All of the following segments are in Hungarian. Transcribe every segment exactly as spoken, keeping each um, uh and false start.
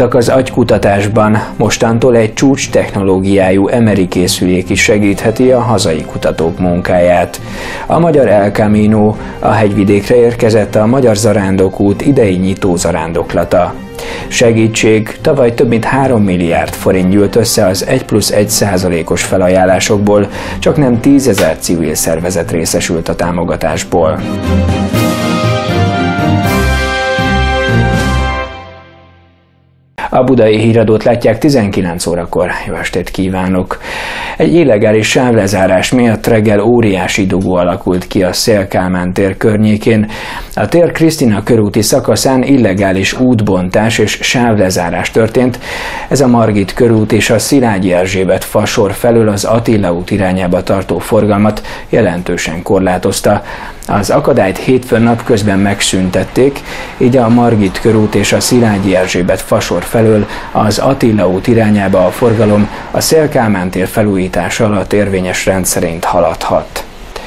Indultak az agykutatásban, mostantól egy csúcs technológiájú em er i készülék is segítheti a hazai kutatók munkáját. A magyar El Camino, a hegyvidékre érkezett a Magyar Zarándokút idei nyitó zarándoklata. Segítség, tavaly több mint három milliárd forint gyűlt össze az egy plusz egy százalékos felajánlásokból, csak nem tízezer civil szervezet részesült a támogatásból. A Budai Híradót látják tizenkilenc órakor. Jó estét kívánok! Egy illegális sávlezárás miatt reggel óriási dugó alakult ki a Széll-Kálmán tér környékén. A tér Krisztina körúti szakaszán illegális útbontás és sávlezárás történt. Ez a Margit körút és a Szilágyi Erzsébet fasor felől az Attila út irányába tartó forgalmat jelentősen korlátozta. Az akadályt hétfőn napközben megszüntették, így a Margit körút és a Szilágyi Erzsébet fasor felől az Attila út irányába a forgalom a Széll-Kálmán tér felújítása alatt érvényes rend szerint haladhat.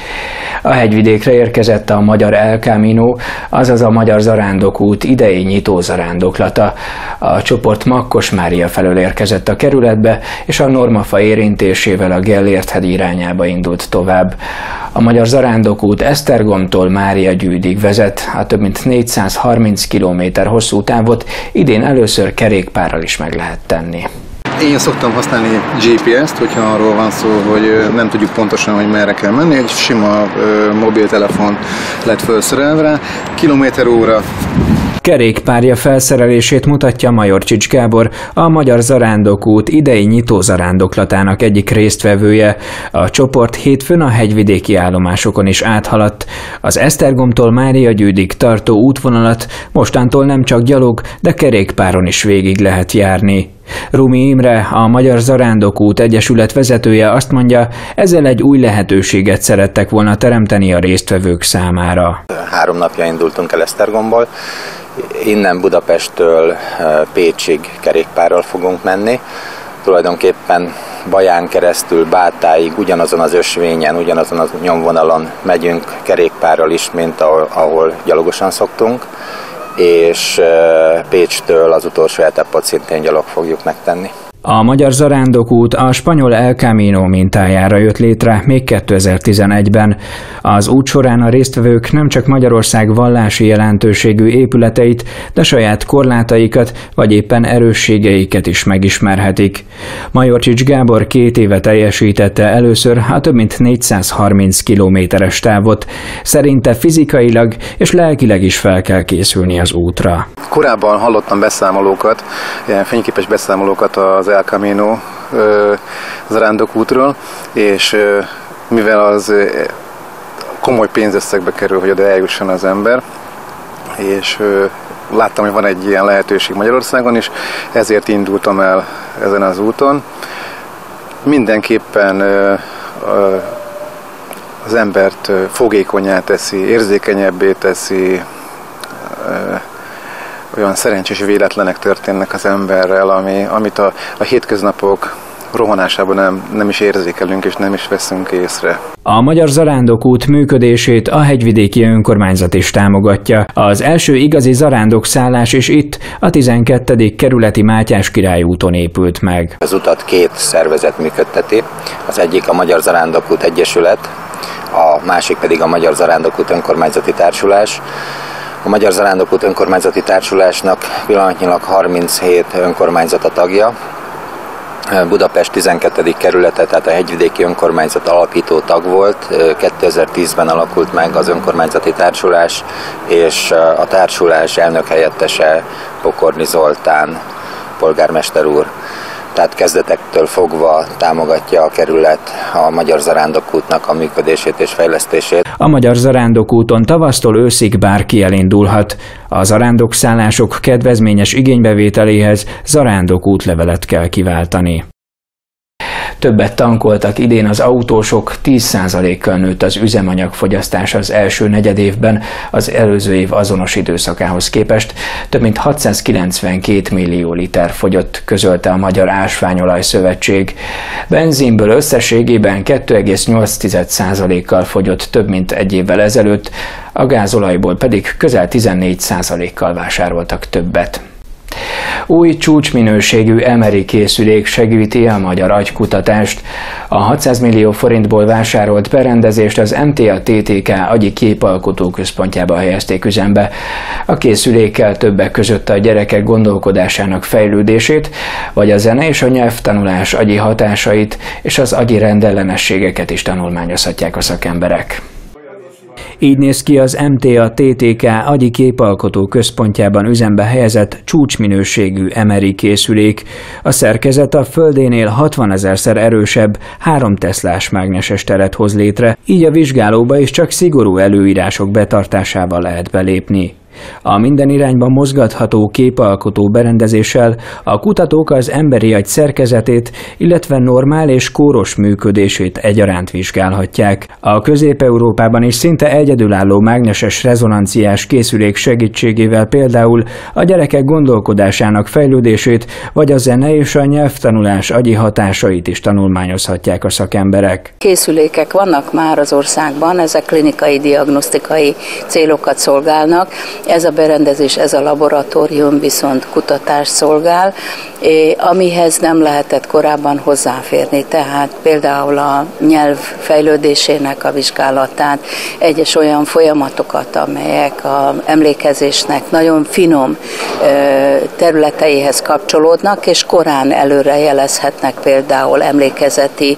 A hegyvidékre érkezett a Magyar El Camino, azaz a Magyar Zarándokút idei nyitó zarándoklata. A csoport Makkos Mária felől érkezett a kerületbe, és a Normafa érintésével a Gellért-hegy irányába indult tovább. A Magyar Zarándokút Esztergomtól Máriagyűjdig vezet, a több mint négyszázharminc kilométer hosszú távot idén először kerékpárral is meg lehet tenni. Én szoktam használni gé pé es-t, hogyha arról van szó, hogy nem tudjuk pontosan, hogy merre kell menni. Egy sima ö, mobiltelefon lett felszerelve rá, kilométer óra. Kerékpárja felszerelését mutatja Majorcsics Gábor, a Magyar Zarándokút idei nyitó zarándoklatának egyik résztvevője. A csoport hétfőn a hegyvidéki állomásokon is áthaladt. Az Esztergomtól Máriagyűjdig tartó útvonalat mostantól nem csak gyalog, de kerékpáron is végig lehet járni. Rumi Imre, a Magyar Zarándokút Egyesület vezetője azt mondja, ezzel egy új lehetőséget szerettek volna teremteni a résztvevők számára. Három napja indultunk el Esztergomból, innen Budapesttől Pécsig kerékpárral fogunk menni. Tulajdonképpen Baján keresztül Bátáig ugyanazon az ösvényen, ugyanazon a nyomvonalon megyünk kerékpárral is, mint ahol, ahol gyalogosan szoktunk, és Pécstől az utolsó etapot szintén gyalog fogjuk megtenni. A Magyar Zarándokút a spanyol El Camino mintájára jött létre még kétezer-tizenegyben. Az út során a résztvevők nem csak Magyarország vallási jelentőségű épületeit, de saját korlátaikat vagy éppen erősségeiket is megismerhetik. Majorcsics Gábor két éve teljesítette először a több mint négyszázharminc kilométeres távot. Szerinte fizikailag és lelkileg is fel kell készülni az útra. Korábban hallottam beszámolókat, ilyen fényképes beszámolókat az El Camino zarándokútról, és mivel az komoly pénzösszegbe kerül, hogy oda eljusson az ember, és láttam, hogy van egy ilyen lehetőség Magyarországon is, ezért indultam el ezen az úton. Mindenképpen az embert fogékonnyá teszi, érzékenyebbé teszi, olyan szerencsés véletlenek történnek az emberrel, ami, amit a, a hétköznapok rohanásában nem, nem is érzékelünk és nem is veszünk észre. A Magyar Zarándokút működését a hegyvidéki önkormányzat is támogatja. Az első igazi zarándokszállás is itt, a tizenkettedik kerületi Mátyás Király úton épült meg. Az utat két szervezet működteti, az egyik a Magyar Zarándokút Egyesület, a másik pedig a Magyar Zarándokút Önkormányzati Társulás. A Magyar Zarándokút Önkormányzati Társulásnak pillanatnyilag harminchét önkormányzata tagja. Budapest tizenkettedik kerülete, tehát a hegyvidéki önkormányzat alapító tag volt. kétezer-tízben alakult meg az önkormányzati társulás, és a társulás elnök helyettese Pokorni Zoltán polgármester úr. Tehát kezdetektől fogva támogatja a kerület a Magyar Zarándokútnak a működését és fejlesztését. A Magyar Zarándokúton tavasztól őszig bárki elindulhat. A zarándokszállások kedvezményes igénybevételéhez zarándokútlevelet kell kiváltani. Többet tankoltak idén az autósok, tíz százalékkal nőtt az üzemanyagfogyasztás az első negyedévben az előző év azonos időszakához képest. Több mint hatszázkilencvenkét millió liter fogyott, közölte a Magyar Ásványolaj Szövetség. Benzinből összességében két egész nyolc százalékkal fogyott több mint egy évvel ezelőtt, a gázolajból pedig közel tizennégy százalékkal vásároltak többet. Új csúcsminőségű em er i készülék segíti a magyar agykutatást. A hatszáz millió forintból vásárolt berendezést az em té á té té ká agyi képalkotó központjába helyezték üzembe. A készülékkel többek között a gyerekek gondolkodásának fejlődését, vagy a zene és a nyelvtanulás agyi hatásait és az agyi rendellenességeket is tanulmányozhatják a szakemberek. Így néz ki az em té á té té ká agyi képalkotó központjában üzembe helyezett csúcsminőségű em er i készülék. A szerkezet a Földénél hatvanezerszer erősebb három teslás mágneses teret hoz létre, így a vizsgálóba is csak szigorú előírások betartásával lehet belépni. A minden irányban mozgatható képalkotó berendezéssel a kutatók az emberi agy szerkezetét, illetve normál és kóros működését egyaránt vizsgálhatják. A Közép-Európában is szinte egyedülálló mágneses rezonanciás készülék segítségével például a gyerekek gondolkodásának fejlődését, vagy a zene és a nyelvtanulás agyi hatásait is tanulmányozhatják a szakemberek. Készülékek vannak már az országban, ezek klinikai, diagnosztikai célokat szolgálnak. Ez a berendezés, ez a laboratórium viszont kutatást szolgál, amihez nem lehetett korábban hozzáférni, tehát például a nyelv fejlődésének a vizsgálatát, egyes olyan folyamatokat, amelyek az emlékezésnek nagyon finom területeihez kapcsolódnak, és korán előre jelezhetnek például emlékezeti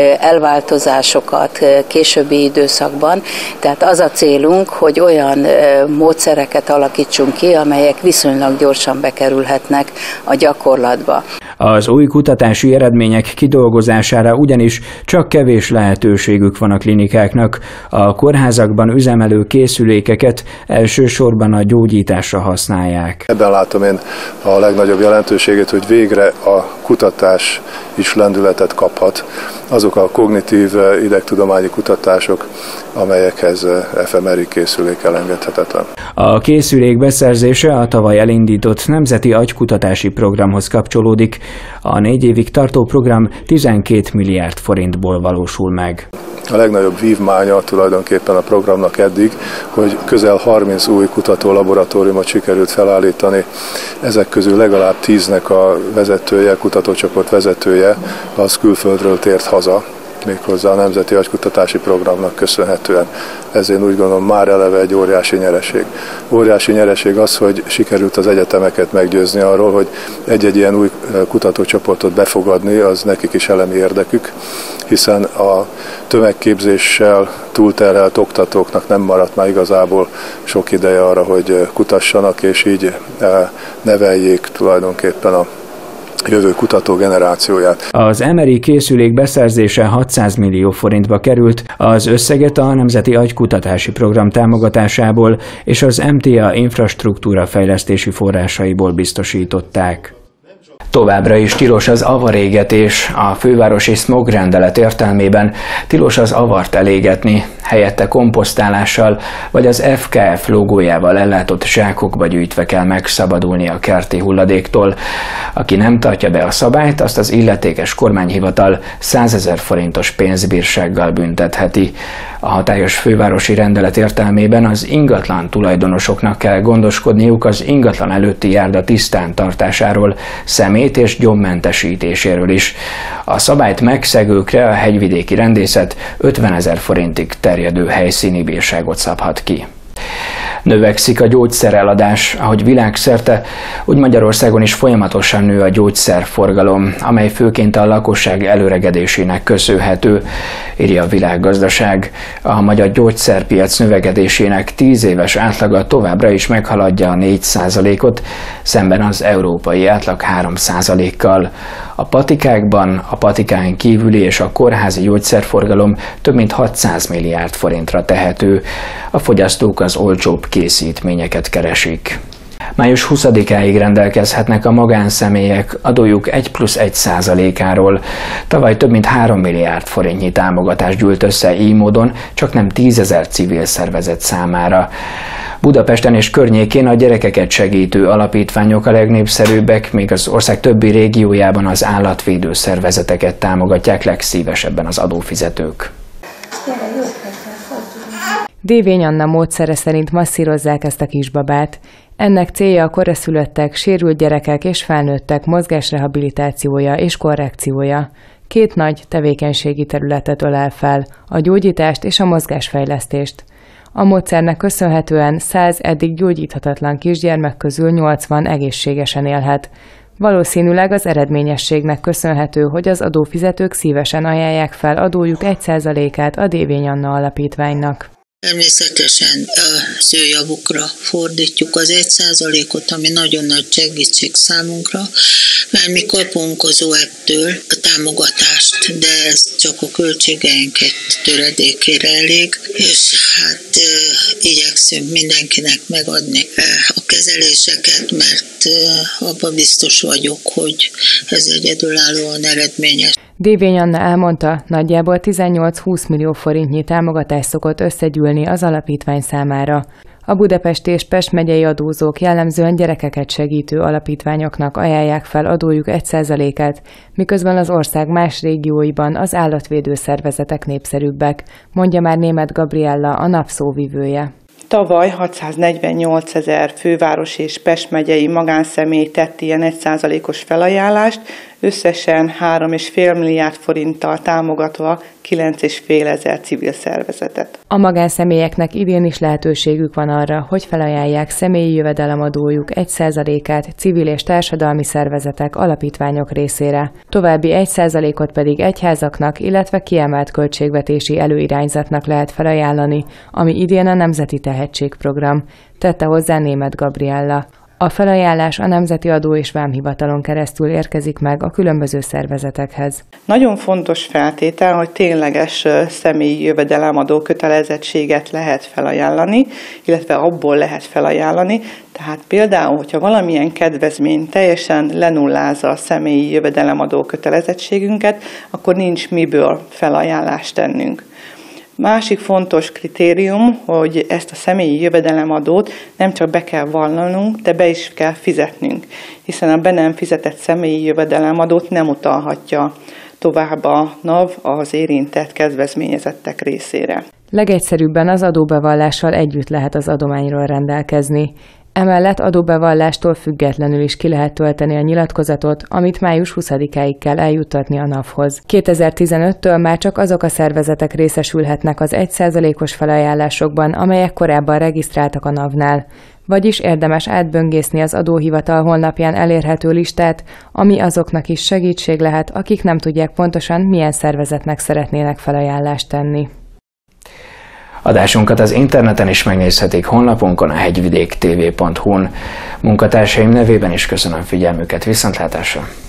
elváltozásokat későbbi időszakban. Tehát az a célunk, hogy olyan módszerek alakítsunk ki, amelyek viszonylag gyorsan bekerülhetnek a gyakorlatba. Az új kutatási eredmények kidolgozására ugyanis csak kevés lehetőségük van a klinikáknak. A kórházakban üzemelő készülékeket elsősorban a gyógyításra használják. Ebben látom én a legnagyobb jelentőségét, hogy végre a kutatás is lendületet kaphat. Azok a kognitív idegtudományi kutatások, amelyekhez ef em er i készülék elengedhetetlen. A készülék beszerzése a tavaly elindított Nemzeti Agykutatási Programhoz kapcsolódik. A négy évig tartó program tizenkét milliárd forintból valósul meg. A legnagyobb vívmánya tulajdonképpen a programnak eddig, hogy közel harminc új kutatólaboratóriumot sikerült felállítani. Ezek közül legalább tíznek a vezetője, kutatócsoport vezetője, az külföldről tért haza, méghozzá a Nemzeti Agykutatási Programnak köszönhetően. Ez én úgy gondolom már eleve egy óriási nyereség. Óriási nyereség az, hogy sikerült az egyetemeket meggyőzni arról, hogy egy-egy ilyen új kutatócsoportot befogadni, az nekik is elemi érdekük, hiszen a tömegképzéssel túlterhelt oktatóknak nem maradt már igazából sok ideje arra, hogy kutassanak, és így neveljék tulajdonképpen a jövő kutató generációját. Az em er i készülék beszerzése hatszáz millió forintba került, az összeget a Nemzeti Agykutatási Program támogatásából és az em té á infrastruktúra fejlesztési forrásaiból biztosították. Továbbra is tilos az avarégetés. A fővárosi szmogrendelet értelmében tilos az avart elégetni, helyette komposztálással vagy az ef ká ef logójával ellátott zsákokba gyűjtve kell megszabadulni a kerti hulladéktól. Aki nem tartja be a szabályt, azt az illetékes kormányhivatal százezer forintos pénzbírsággal büntetheti. A hatályos fővárosi rendelet értelmében az ingatlan tulajdonosoknak kell gondoskodniuk az ingatlan előtti járda tisztán tartásáról, szemét és gyommentesítéséről is. A szabályt megszegőkre a hegyvidéki rendészet ötvenezer forintig terjedő helyszíni bírságot szabhat ki. Növekszik a gyógyszereladás, ahogy világszerte, úgy Magyarországon is folyamatosan nő a gyógyszerforgalom, amely főként a lakosság előregedésének köszönhető, írja a Világgazdaság. A magyar gyógyszerpiac növekedésének tíz éves átlaga továbbra is meghaladja a négy százalékot, szemben az európai átlag három százalékkal. A patikákban, a patikán kívüli és a kórházi gyógyszerforgalom több mint hatszáz milliárd forintra tehető. A fogyasztók az olcsóbb készítményeket keresik. május huszadikáig rendelkezhetnek a magánszemélyek adójuk egy plusz egy százalékáról. Tavaly több mint három milliárd forintnyi támogatás gyűlt össze így módon, csak nem tízezer civil szervezet számára. Budapesten és környékén a gyerekeket segítő alapítványok a legnépszerűbbek, míg az ország többi régiójában az állatvédő szervezeteket támogatják legszívesebben az adófizetők. Dévény Anna módszere szerint masszírozzák ezt a kisbabát. Ennek célja a koraszülöttek, sérült gyerekek és felnőttek mozgásrehabilitációja és korrekciója. Két nagy tevékenységi területet ölel fel, a gyógyítást és a mozgásfejlesztést. A módszernek köszönhetően száz eddig gyógyíthatatlan kisgyermek közül nyolcvan egészségesen élhet. Valószínűleg az eredményességnek köszönhető, hogy az adófizetők szívesen ajánlják fel adójuk egy százalékát a Dévény Anna alapítványnak. Természetesen az ő javukra fordítjuk az egy százalékot, ami nagyon nagy segítség számunkra, mert mi kapunk az o e pé-től a támogatást, de ez csak a költségeink egy töredékére elég, és hát e, igyekszünk mindenkinek megadni e, a kezeléseket, mert e, abban biztos vagyok, hogy ez egyedülállóan eredményes. Dévény Anna elmondta, nagyjából tizennyolc-húsz millió forintnyi támogatás szokott összegyűlni az alapítvány számára. A budapesti és Pest megyei adózók jellemzően gyerekeket segítő alapítványoknak ajánlják fel adójuk egy százalékát, miközben az ország más régióiban az állatvédő szervezetek népszerűbbek, mondja már Németh Gabriella, a NAV szóvivője. Tavaly hatszáznegyvennyolc ezer főváros és Pest megyei magánszemély tett ilyen egy százalékos felajánlást, összesen három egész öt milliárd forinttal támogatva kilenc egész öt ezer civil szervezetet. A magánszemélyeknek idén is lehetőségük van arra, hogy felajánlják személyi jövedelemadójuk egy százalékát civil és társadalmi szervezetek, alapítványok részére. További egy százalékot pedig egyházaknak, illetve kiemelt költségvetési előirányzatnak lehet felajánlani, ami idén a Nemzeti Tehetségprogram, tette hozzá Németh Gabriella. A felajánlás a Nemzeti Adó és Vámhivatalon keresztül érkezik meg a különböző szervezetekhez. Nagyon fontos feltétel, hogy tényleges személyi jövedelemadó kötelezettséget lehet felajánlani, illetve abból lehet felajánlani. Tehát például, hogyha valamilyen kedvezmény teljesen lenullázza a személyi jövedelemadó kötelezettségünket, akkor nincs miből felajánlást tennünk. Másik fontos kritérium, hogy ezt a személyi jövedelemadót nem csak be kell vallanunk, de be is kell fizetnünk, hiszen a be nem fizetett személyi jövedelemadót nem utalhatja tovább a NAV az érintett kedvezményezettek részére. Legegyszerűbben az adóbevallással együtt lehet az adományról rendelkezni. Emellett adóbevallástól függetlenül is ki lehet tölteni a nyilatkozatot, amit május huszadikáig kell eljuttatni a NAV-hoz. kétezer-tizenöttől már csak azok a szervezetek részesülhetnek az egy százalékos felajánlásokban, amelyek korábban regisztráltak a NAV-nál. Vagyis érdemes átböngészni az adóhivatal honlapján elérhető listát, ami azoknak is segítség lehet, akik nem tudják pontosan, milyen szervezetnek szeretnének felajánlást tenni. Adásunkat az interneten is megnézhetik honlapunkon, a hegyvidék t v pont hu-n. Munkatársaim nevében is köszönöm figyelmüket, viszontlátásra!